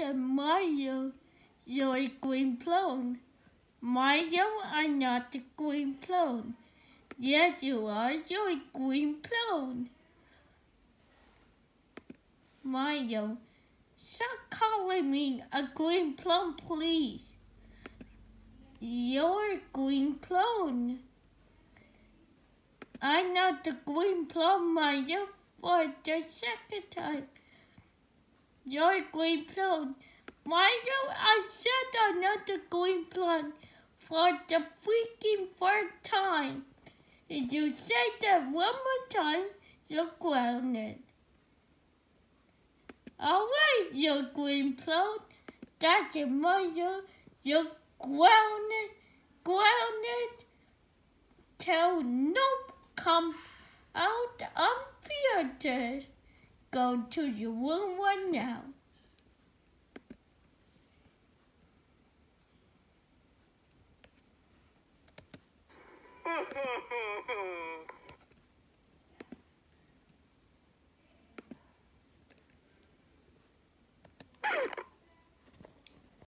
said, Mario, you're a green clone. Mario, I'm not a green clone. Yes, you are. You're a green clone. Mario, stop calling me a green clone, please. You're a green clone. I'm not the green clone, Mario, for the second time. You're a green clone. Mario, I said I'm not the green clone for the freaking third time. If you say that one more time, you're grounded. Alright, you green clone. That's it, Mario. You're grounded. Till nope come out unfiltered. Go to your room right now.